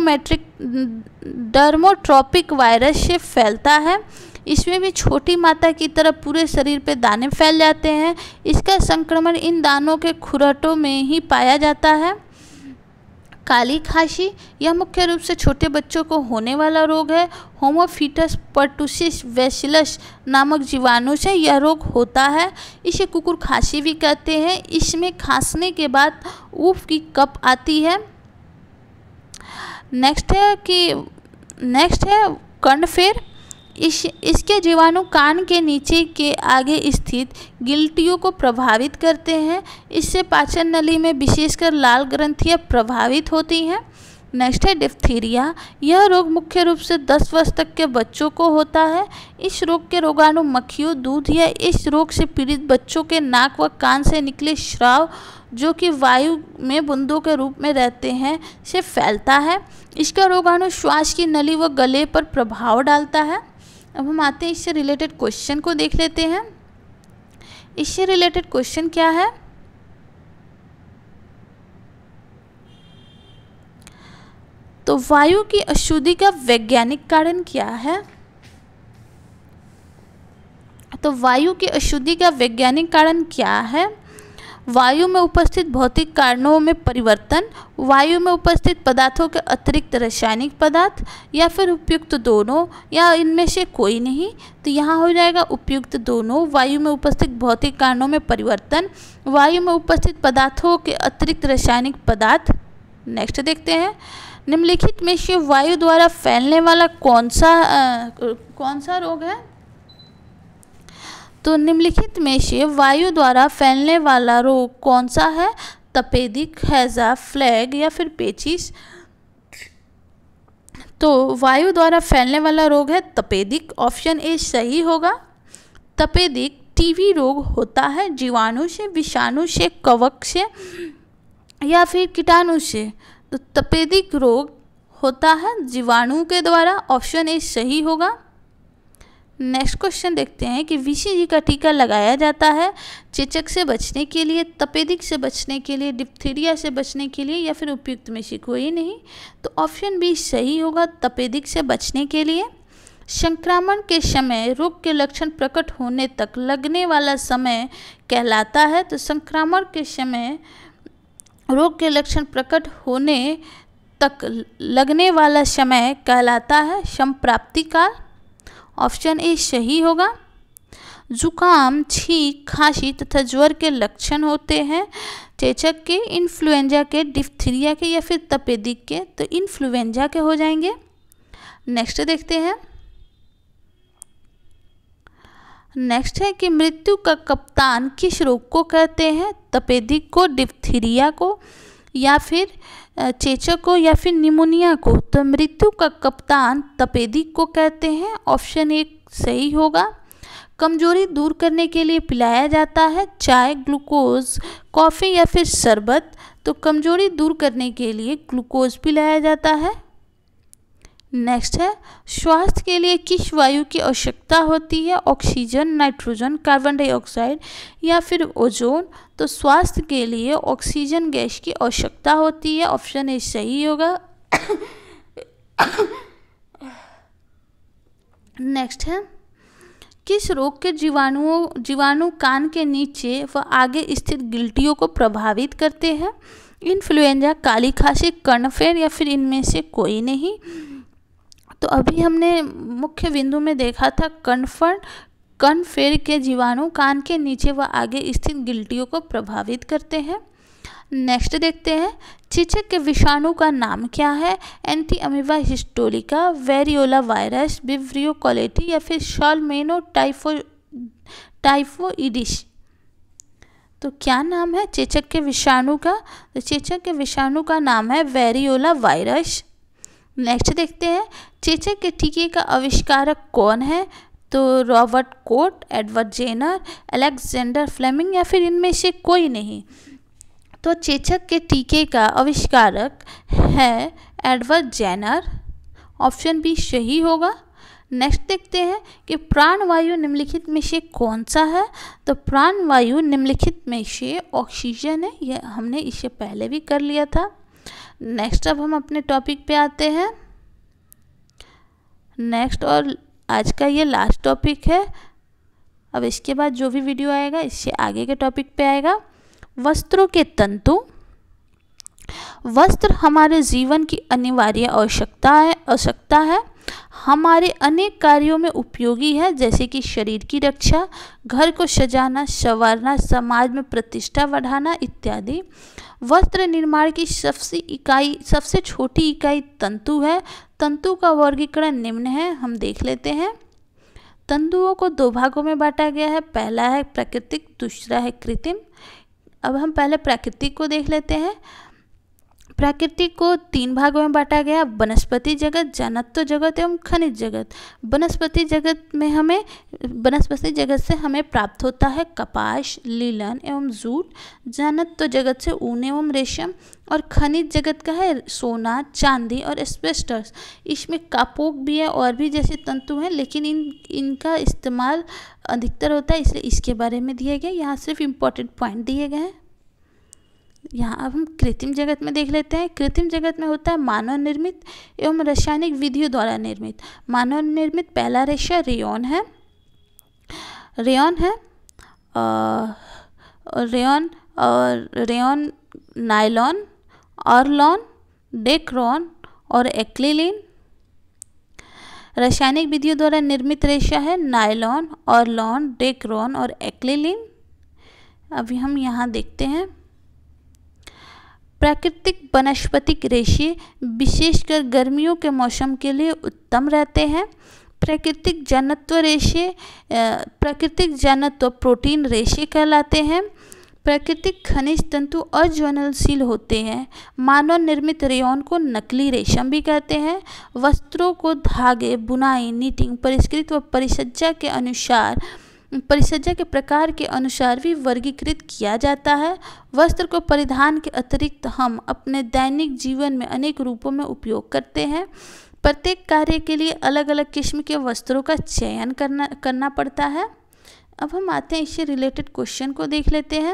डर्मोट्रॉपिक वायरस से फैलता है। इसमें भी छोटी माता की तरह पूरे शरीर पे दाने फैल जाते हैं। इसका संक्रमण इन दानों के खुरटों में ही पाया जाता है। काली खांसी यह मुख्य रूप से छोटे बच्चों को होने वाला रोग है। होमोफिलस पर्टुसिस बैसिलस नामक जीवाणु से यह रोग होता है। इसे कुकुर खांसी भी कहते हैं। इसमें खांसने के बाद ऊफ की कप आती है। नेक्स्ट है कॉर्नफेड। इसके जीवाणु कान के नीचे के आगे स्थित गिल्टियों को प्रभावित करते हैं। इससे पाचन नली में विशेषकर लाल ग्रंथियां प्रभावित होती हैं। नेक्स्ट है डिप्थीरिया। यह रोग मुख्य रूप से 10 वर्ष तक के बच्चों को होता है। इस रोग के रोगाणु मक्खियों, दूध या इस रोग से पीड़ित बच्चों के नाक व कान से निकले स्राव, जो कि वायु में बूंदों के रूप में रहते हैं, से फैलता है। इसका रोगाणु श्वास की नली व गले पर प्रभाव डालता है। अब हम आते हैं इससे रिलेटेड क्वेश्चन को देख लेते हैं। इससे रिलेटेड क्वेश्चन क्या है? तो वायु की अशुद्धि का वैज्ञानिक कारण क्या है? तो वायु की अशुद्धि का वैज्ञानिक कारण क्या है? वायु में उपस्थित भौतिक कारणों में परिवर्तन, वायु में उपस्थित पदार्थों के अतिरिक्त रासायनिक पदार्थ, या फिर उपयुक्त दोनों, या इनमें से कोई नहीं। तो यहाँ हो जाएगा उपयुक्त दोनों। वायु में उपस्थित भौतिक कारणों में परिवर्तन, वायु में उपस्थित पदार्थों के अतिरिक्त रासायनिक पदार्थ। नेक्स्ट देखते हैं, निम्नलिखित में से वायु द्वारा फैलने वाला कौन सा रोग है? तो निम्नलिखित में से वायु द्वारा फैलने वाला रोग कौन सा है? तपेदिक, हैजा, फ्लैग या फिर पेचिस। तो वायु द्वारा फैलने वाला रोग है तपेदिक। ऑप्शन ए सही होगा। तपेदिक टीबी रोग होता है जीवाणु से, विषाणु से, कवक से या फिर कीटाणु से। तो तपेदिक रोग होता है जीवाणु के द्वारा। ऑप्शन ए सही होगा। नेक्स्ट क्वेश्चन देखते हैं कि बीसीजी का टीका लगाया जाता है चेचक से बचने के लिए, तपेदिक से बचने के लिए, डिप्थीरिया से बचने के लिए, या फिर उपयुक्त में से कोई नहीं। तो ऑप्शन बी सही होगा, तपेदिक से बचने के लिए। संक्रमण के समय रोग के लक्षण प्रकट होने तक लगने वाला समय कहलाता है। तो संक्रमण के समय रोग के लक्षण प्रकट होने तक लगने वाला समय कहलाता है संप्राप्ति काल। ऑप्शन ए सही होगा। जुकाम, छींक, खांसी तथा ज्वर के लक्षण होते हैं चेचक के, इन्फ्लुएंजा के, डिप्थीरिया के या फिर तपेदिक के। तो इन्फ्लुएंजा के हो जाएंगे। नेक्स्ट देखते हैं। नेक्स्ट है कि मृत्यु का कप्तान किस रोग को कहते हैं, तपेदिक को, डिप्थीरिया को या फिर चेचक को या फिर निमोनिया को। तो मृत्यु का कप्तान तपेदिक को कहते हैं। ऑप्शन ए सही होगा। कमजोरी दूर करने के लिए पिलाया जाता है चाय, ग्लूकोज, कॉफ़ी या फिर शरबत। तो कमजोरी दूर करने के लिए ग्लूकोज पिलाया जाता है। नेक्स्ट है स्वास्थ्य के लिए किस वायु की आवश्यकता होती है, ऑक्सीजन, नाइट्रोजन, कार्बन डाइऑक्साइड या फिर ओजोन। तो स्वास्थ्य के लिए ऑक्सीजन गैस की आवश्यकता होती है। ऑप्शन ए सही होगा। नेक्स्ट है किस रोग के जीवाणु कान के नीचे व आगे स्थित गिल्टियों को प्रभावित करते हैं, इन्फ्लुएंजा, काली खांसी, कर्णफेर या फिर इनमें से कोई नहीं। तो अभी हमने मुख्य बिंदु में देखा था कर्णफेर के जीवाणु कान के नीचे व आगे स्थित गिल्टियों को प्रभावित करते हैं। नेक्स्ट देखते हैं चेचक के विषाणु का नाम क्या है, Entamoeba histolytica, variola virus, Vibrio कोलेटी या फिर साल्मोनेला टाइफोइडिस। तो क्या नाम है चेचक के विषाणु का? तो चेचक के विषाणु का नाम है वेरियोला वायरस। नेक्स्ट देखते हैं चेचक के टीके का आविष्कारक कौन है। तो Robert Koch, Edward Jenner, Alexander Fleming या फिर इनमें से कोई नहीं। तो चेचक के टीके का आविष्कारक है एडवर्ड जेनर। ऑप्शन बी सही होगा। नेक्स्ट देखते हैं कि प्राणवायु निम्नलिखित में से कौन सा है। तो प्राणवायु निम्नलिखित में से ऑक्सीजन है। यह हमने इससे पहले भी कर लिया था। नेक्स्ट अब हम अपने टॉपिक पे आते हैं। नेक्स्ट और आज का ये लास्ट टॉपिक है। अब इसके बाद जो भी वीडियो आएगा इससे आगे के टॉपिक पे आएगा वस्त्रों के तंतु। वस्त्र हमारे जीवन की अनिवार्य आवश्यकता है। हमारे अनेक कार्यों में उपयोगी है, जैसे कि शरीर की रक्षा, घर को सजाना, संवारना, समाज में प्रतिष्ठा बढ़ाना इत्यादि। वस्त्र निर्माण की सबसे छोटी इकाई तंतु है। तंतु का वर्गीकरण निम्न है, हम देख लेते हैं। तंतुओं को दो भागों में बांटा गया है, पहला है प्राकृतिक, दूसरा है कृत्रिम। अब हम पहले प्राकृतिक को देख लेते हैं। प्राकृतिक को तीन भागों में बांटा गया, वनस्पति जगत, जानत्व जगत एवं खनिज जगत। वनस्पति जगत से हमें प्राप्त होता है कपास, लीलन एवं जूट। जानत्व जगत से ऊन एवं रेशम। और खनिज जगत का है सोना, चांदी और एस्बेस्टस। इसमें कापोक भी है और भी जैसे तंतु हैं, लेकिन इनका इस्तेमाल अधिकतर होता है, इसलिए इसके बारे में दिया गया। यहाँ सिर्फ इम्पोर्टेंट पॉइंट दिए गए हैं। यहाँ अब हम कृत्रिम जगत में देख लेते हैं। कृत्रिम जगत में होता है मानव निर्मित एवं रासायनिक विधियों द्वारा निर्मित। मानव निर्मित पहला रेशा रेयॉन है। रेयॉन नायलॉन, ऑरलॉन, डेक्रॉन और एक्रिलिन। रासायनिक विधियों द्वारा निर्मित रेशा है नायलॉन, ऑरलॉन, डेक्रॉन और एक्रिलिन। अभी हम यहाँ देखते हैं प्राकृतिक वनस्पतिक रेशे विशेषकर गर्मियों के मौसम के लिए उत्तम रहते हैं। प्राकृतिक जन्नत्व प्रोटीन रेशे कहलाते हैं। प्राकृतिक खनिज तंतु अज्वलनशील होते हैं। मानव निर्मित रेयॉन को नकली रेशम भी कहते हैं। वस्त्रों को धागे, बुनाई, नीटिंग, परिष्कृत व परिसज्जा के प्रकार के अनुसार भी वर्गीकृत किया जाता है। वस्त्र को परिधान के अतिरिक्त हम अपने दैनिक जीवन में अनेक रूपों में उपयोग करते हैं। प्रत्येक कार्य के लिए अलग अलग किस्म के वस्त्रों का चयन करना पड़ता है। अब हम आते हैं इससे रिलेटेड क्वेश्चन को देख लेते हैं।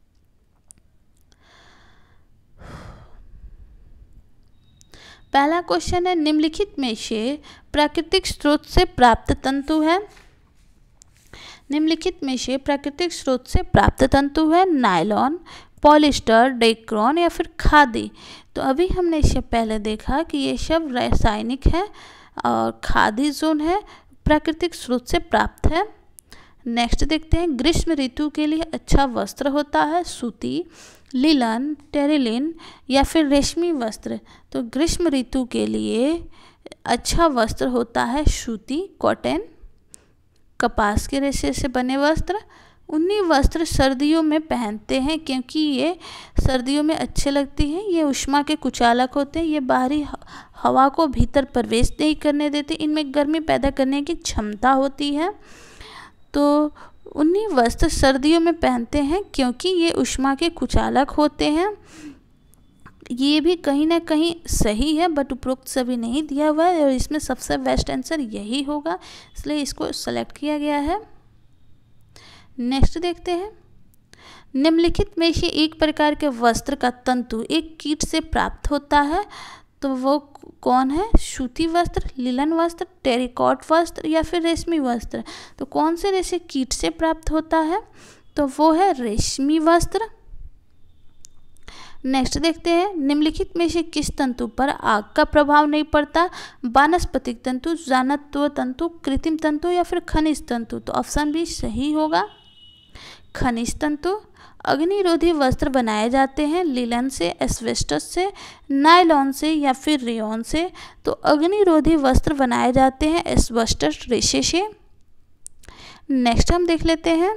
पहला क्वेश्चन है, निम्नलिखित में से प्राकृतिक स्रोत से प्राप्त तंतु है। निम्नलिखित में से प्राकृतिक स्रोत से प्राप्त तंतु है नायलॉन, पॉलिस्टर, डेक्रोन या फिर खादी। तो अभी हमने इससे पहले देखा कि ये सब रासायनिक है और खादी जोन है प्राकृतिक स्रोत से प्राप्त है। नेक्स्ट देखते हैं, ग्रीष्म ऋतु के लिए अच्छा वस्त्र होता है सूती, लिलन, टेरिलिन या फिर रेशमी वस्त्र। तो ग्रीष्म ऋतु के लिए अच्छा वस्त्र होता है सूती, कॉटन, कपास के रेशे से बने वस्त्र। ऊनी वस्त्र सर्दियों में पहनते हैं क्योंकि ये सर्दियों में अच्छे लगती हैं। ये ऊष्मा के कुचालक होते हैं, ये बाहरी हवा को भीतर प्रवेश नहीं करने देते, इनमें गर्मी पैदा करने की क्षमता होती है। तो ऊनी वस्त्र सर्दियों में पहनते हैं क्योंकि ये ऊष्मा के कुचालक होते हैं। ये भी कहीं ना कहीं सही है बट उपरोक्त सभी नहीं दिया हुआ है और इसमें सबसे बेस्ट आंसर यही होगा, इसलिए इसको सेलेक्ट किया गया है। नेक्स्ट देखते हैं, निम्नलिखित में से एक प्रकार के वस्त्र का तंतु एक कीट से प्राप्त होता है। तो वो कौन है? सूती वस्त्र, लिलन वस्त्र, टेरिकॉट वस्त्र या फिर रेशमी वस्त्र। तो कौन से रेशे कीट से प्राप्त होता है? तो वो है रेशमी वस्त्र। नेक्स्ट देखते हैं, निम्नलिखित में से किस तंतु पर आग का प्रभाव नहीं पड़ता? वानस्पतिक तंतु, जानत्व तंतु, कृत्रिम तंतु या फिर खनिज तंतु। तो ऑप्शन बी सही होगा, खनिज तंतु। अग्निरोधी वस्त्र बनाए जाते हैं लिलन से, एस्बेस्टस से, नायलॉन से या फिर रेयॉन से। तो अग्निरोधी वस्त्र बनाए जाते हैं एस्बेस्टस रेशे से। नेक्स्ट हम देख लेते हैं,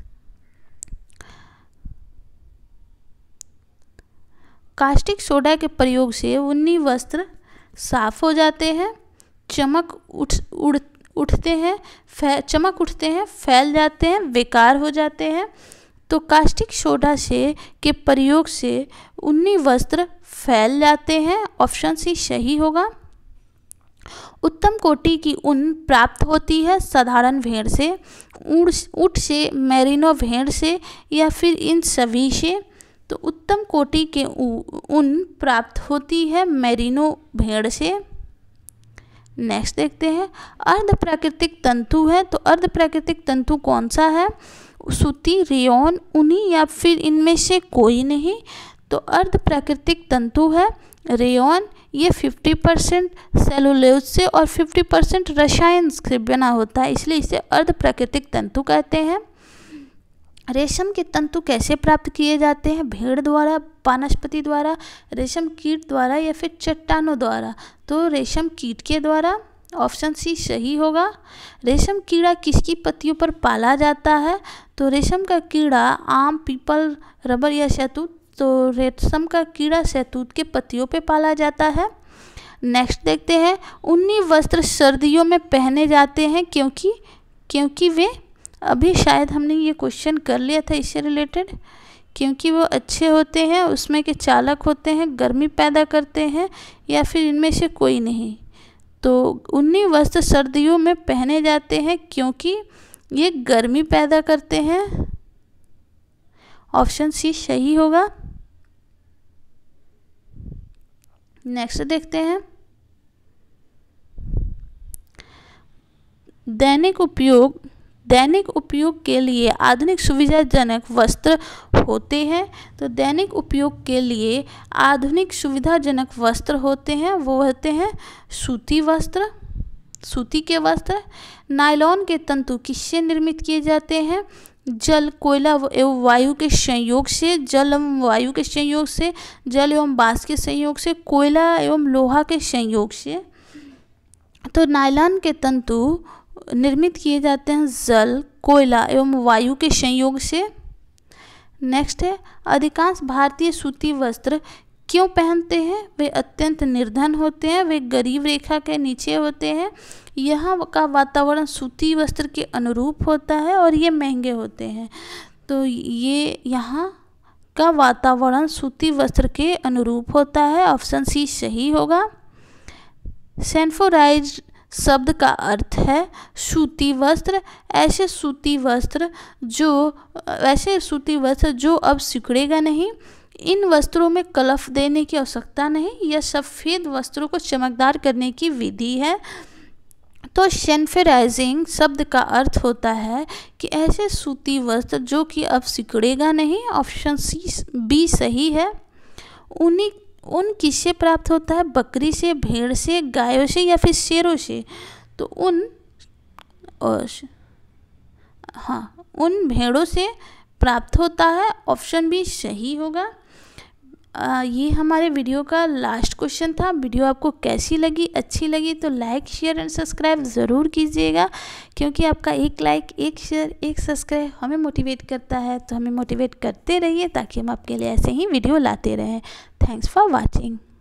कास्टिक सोडा के प्रयोग से ऊनी वस्त्र साफ हो जाते हैं, चमक उठते हैं, फैल जाते हैं, बेकार हो जाते हैं। तो कास्टिक सोडा के प्रयोग से ऊनी वस्त्र फैल जाते हैं, ऑप्शन सी सही होगा। उत्तम कोटि की ऊन प्राप्त होती है साधारण भेड़ से, ऊँट से, मेरिनो भेड़ से या फिर इन सभी से। तो उत्तम कोटि के ऊन प्राप्त होती है मेरिनो भेड़ से। नेक्स्ट देखते हैं, अर्ध प्राकृतिक तंतु है। तो अर्ध प्राकृतिक तंतु कौन सा है? सूती, रेयॉन, ऊनी या फिर इनमें से कोई नहीं। तो अर्ध प्राकृतिक तंतु है रेयॉन। ये 50% सेलुलोज से और 50% रसायन से बना होता है, इसलिए इसे अर्ध प्राकृतिक तंतु कहते हैं। रेशम के तंतु कैसे प्राप्त किए जाते हैं? भेड़ द्वारा, वानस्पति द्वारा, रेशम कीट द्वारा या फिर चट्टानों द्वारा। तो रेशम कीट के द्वारा, ऑप्शन सी सही होगा। रेशम कीड़ा किसकी पत्तियों पर पाला जाता है? तो रेशम का कीड़ा आम, पीपल, रबर या शहतूत। तो रेशम का कीड़ा शहतूत के पत्तियों पे पाला जाता है। नेक्स्ट देखते हैं, ऊनी वस्त्र सर्दियों में पहने जाते हैं क्योंकि वे, अभी शायद हमने ये क्वेश्चन कर लिया था इससे रिलेटेड, क्योंकि वो अच्छे होते हैं, उसमें के चालक होते हैं, गर्मी पैदा करते हैं या फिर इनमें से कोई नहीं। तो ऊनी वस्त्र सर्दियों में पहने जाते हैं क्योंकि ये गर्मी पैदा करते हैं, ऑप्शन सी सही होगा। नेक्स्ट देखते हैं, दैनिक उपयोग के लिए आधुनिक सुविधाजनक वस्त्र होते हैं। तो दैनिक उपयोग के लिए आधुनिक सुविधाजनक वस्त्र होते हैं, वो होते हैं सूती वस्त्र, सूती के वस्त्र। नायलॉन के तंतु किससे निर्मित किए जाते हैं? जल, कोयला एवं वायु के संयोग से, जल एवं वायु के संयोग से, जल एवं बाष्प के संयोग से, कोयला एवं लोहा के संयोग से। तो नायलॉन के तंतु निर्मित किए जाते हैं जल, कोयला एवं वायु के संयोग से। नेक्स्ट है, अधिकांश भारतीय सूती वस्त्र क्यों पहनते हैं? वे अत्यंत निर्धन होते हैं, वे गरीब रेखा के नीचे होते हैं, यहाँ का वातावरण सूती वस्त्र के अनुरूप होता है और ये महंगे होते हैं। तो ये यहाँ का वातावरण सूती वस्त्र के अनुरूप होता है, ऑप्शन सी सही होगा। सेंफोराइज शब्द का अर्थ है सूती वस्त्र। ऐसे सूती वस्त्र जो अब सिकुड़ेगा नहीं। इन वस्त्रों में कलफ देने की आवश्यकता नहीं। यह सफ़ेद वस्त्रों को चमकदार करने की विधि है। तो सेंफोराइजिंग शब्द का अर्थ होता है कि ऐसे सूती वस्त्र जो कि अब सिकुड़ेगा नहीं। ऑप्शन बी सही है। ऊन किससे प्राप्त होता है? बकरी से, भेड़ से, गायों से या फिर शेरों से? तो ऊन भेड़ों से प्राप्त होता है। ऑप्शन बी सही होगा। ये हमारे वीडियो का लास्ट क्वेश्चन था। वीडियो आपको कैसी लगी? अच्छी लगी तो लाइक, शेयर एंड सब्सक्राइब ज़रूर कीजिएगा, क्योंकि आपका एक लाइक, एक शेयर, एक सब्सक्राइब हमें मोटिवेट करता है। तो हमें मोटिवेट करते रहिए ताकि हम आपके लिए ऐसे ही वीडियो लाते रहें। Thanks for watching.